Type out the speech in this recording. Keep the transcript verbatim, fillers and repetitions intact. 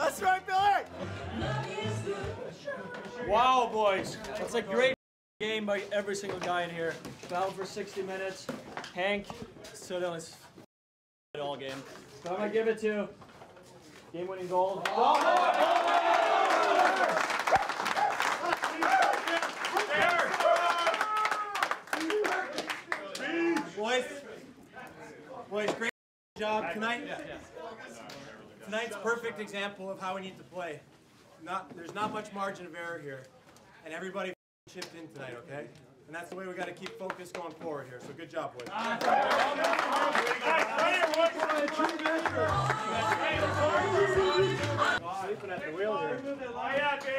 That's right, Billy! Wow, boys. That's a great game by every single guy in here. Battled for sixty minutes. Hank stood on his all game. So I'm going to give it to game-winning goal. Boys, boys, great job tonight. Tonight's a perfect example of how we need to play. Not, there's not much margin of error here, and everybody chipped in tonight, okay? And that's the way we got to keep focused going forward here. So good job, boys. Sleeping at the wheel here.